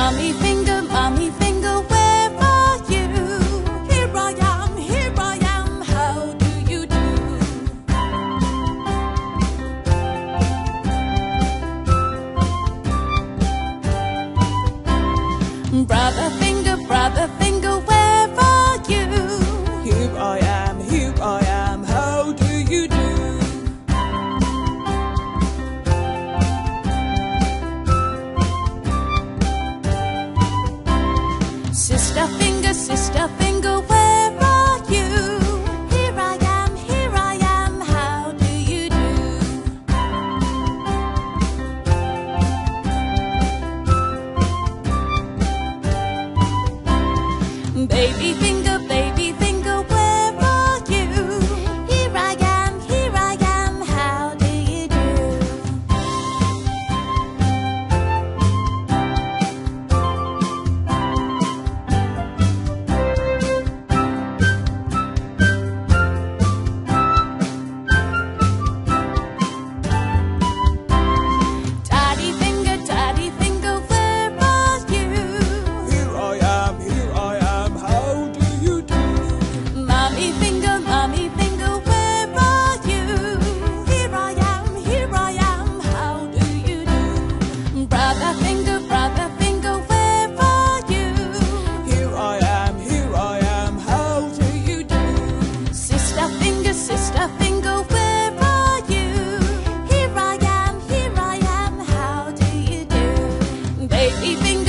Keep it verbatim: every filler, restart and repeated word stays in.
Mummy finger, mummy finger, where are you? Here I am, here I am, how do you do? Brother finger, brother finger, where are you? Here I am, here I am, how do you do? Sister finger, sister finger, where are you? Here I am, here I am, how do you do? Baby finger, baby finger, where are you? Here I am, here I am, how do you do? Daddy finger, daddy finger, where are you? Here I am, here I am, how do you do? Mommy finger, mommy finger, where are you? Here I am, here I am, how do you do? Brother finger, brother finger, where are you? Here I am, here I am, how do you do? Sister finger, sister finger, where are you? Here I am, here I am, how do you do? Baby finger,